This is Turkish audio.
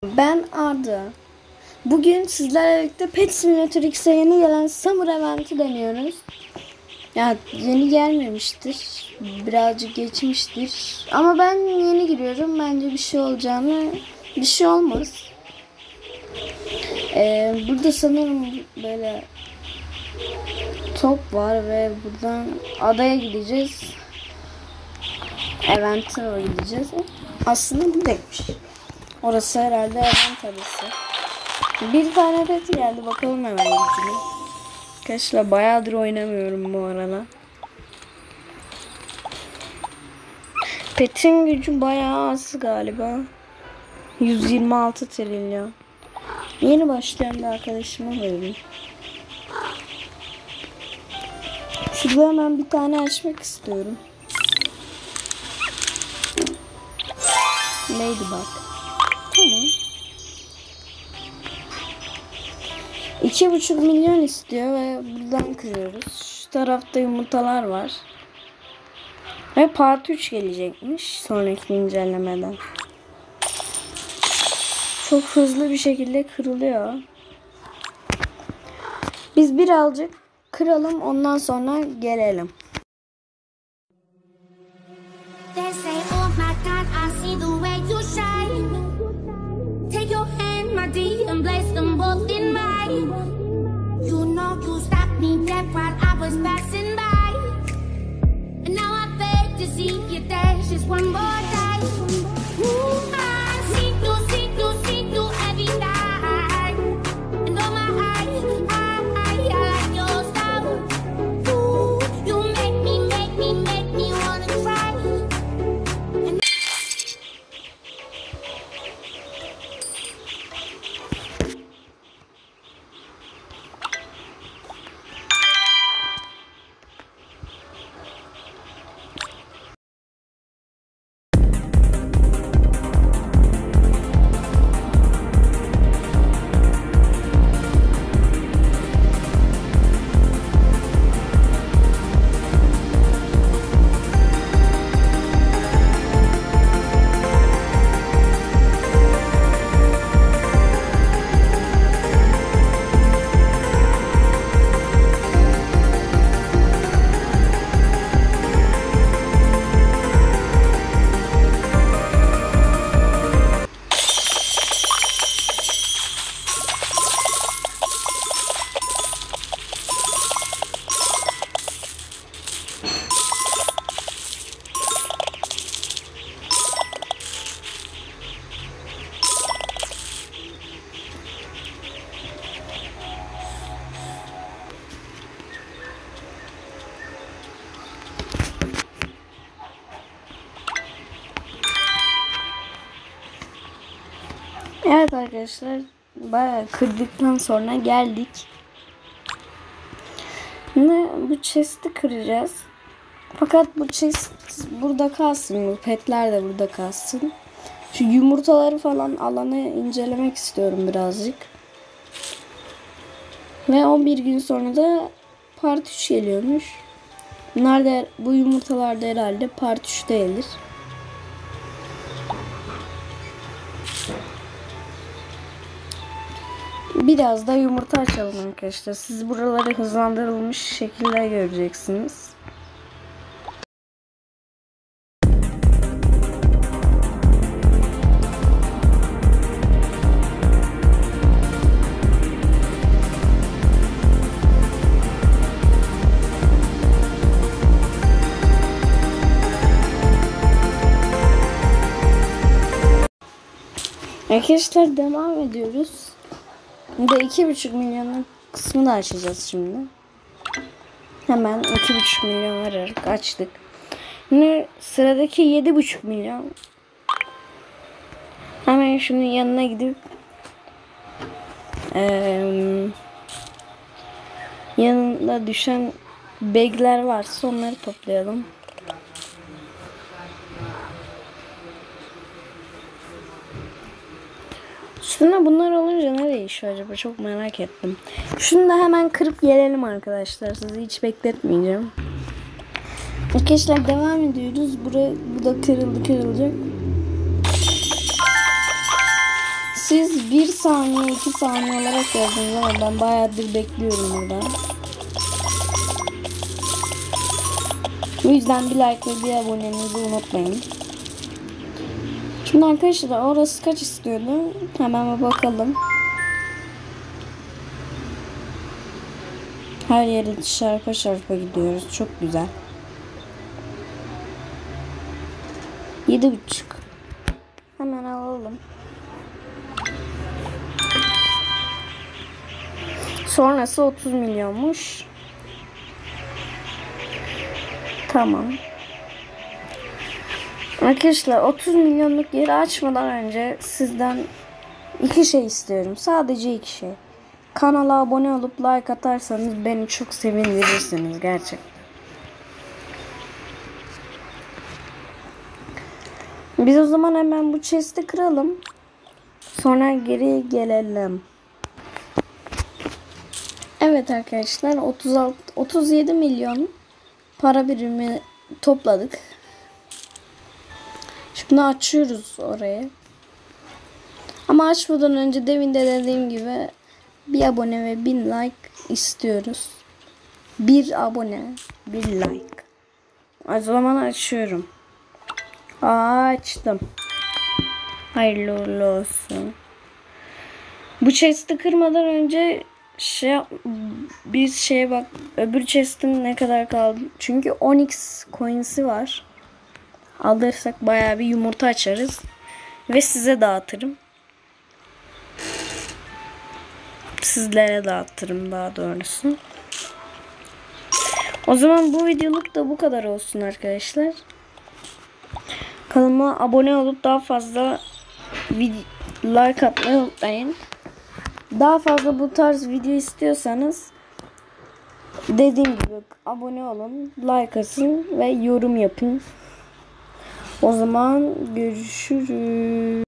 Ben Arda. Bugün sizlerle birlikte Pet Simulator X'e yeni gelen Summer Event'i deniyoruz. Ya yeni gelmemiştir. Birazcık geçmiştir. Ama ben yeni giriyorum. Bence bir şey olmaz. Burada sanırım böyle top var ve buradan adaya gideceğiz. Event'e gideceğiz. Aslında buradaymış. Orası herhalde event adası. Bir tane pet geldi. Bakalım hemen gücüne. Arkadaşlar bayağıdır oynamıyorum bu arada. Pet'in gücü bayağı az galiba. 126 trilyon. Yeni başlayan bir arkadaşıma verdim. Şurada hemen bir tane açmak istiyorum. Ladybug. Tamam. 2,5 milyon istiyor ve buradan kırıyoruz. Şu tarafta yumurtalar var. Ve part 3 gelecekmiş sonraki güncellemeden. Çok hızlı bir şekilde kırılıyor. Biz birazcık kıralım, ondan sonra gelelim. Evet arkadaşlar, bayağı kırdıktan sonra geldik. Şimdi bu chest'i kıracağız. Fakat bu chest burada kalsın, bu petler de burada kalsın. Şu yumurtaları falan alanı incelemek istiyorum birazcık. Ve 11 gün sonra da part 3 geliyormuş. Bu yumurtalar da herhalde part 3'te gelir. Biraz da yumurta açalım arkadaşlar. Siz buraları hızlandırılmış şekilde göreceksiniz. Arkadaşlar devam ediyoruz. Burada 2,5 milyonluk kısmı da açacağız şimdi. Hemen 2,5 milyon verarak açtık. Şimdi sıradaki 7,5 milyon. Hemen şunun yanına gidip yanında düşen bagler varsa onları toplayalım. Şuna bunlar olunca ne değişiyor acaba? Çok merak ettim. Şunu da hemen kırıp gelelim arkadaşlar. Sizi hiç bekletmeyeceğim. Arkadaşlar devam ediyoruz. Bu da kırılacak. siz 1 saniye 2 saniye olarak yazdınız ama ben bayağıdır bekliyorum burada. Bu yüzden bir like ve bir abonenizi unutmayın. Şimdi arkadaşlar orası kaç istiyordu? Hemen bir bakalım. Her yere şarpa şarpa gidiyoruz. Çok güzel. 7,5. Hemen alalım. Sonrası 30 milyonmuş. Tamam. Arkadaşlar 30 milyonluk yeri açmadan önce sizden 2 şey istiyorum. Sadece 2 şey. Kanala abone olup like atarsanız beni çok sevindirirsiniz gerçekten. Biz o zaman hemen bu chest'i kıralım. Sonra geri gelelim. Evet arkadaşlar 37 milyon para birimi topladık. Şimdi açıyoruz orayı. Ama açmadan önce demin de dediğim gibi bir abone ve 1000 like istiyoruz. Bir abone, bir like. O zaman açıyorum. Açtım. Hayırlı uğurlu olsun. Bu chest'i kırmadan önce bir şeye bak. Öbür chest'in ne kadar kaldı? Çünkü Onyx coins'i var. Alırsak bayağı bir yumurta açarız. Ve size dağıtırım. Sizlere dağıtırım daha doğrusu. O zaman bu videoluk da bu kadar olsun arkadaşlar. Kanalıma abone olup daha fazla like atmayı unutmayın. Daha fazla bu tarz video istiyorsanız dediğim gibi abone olun, like atın ve yorum yapın. O zaman görüşürüz.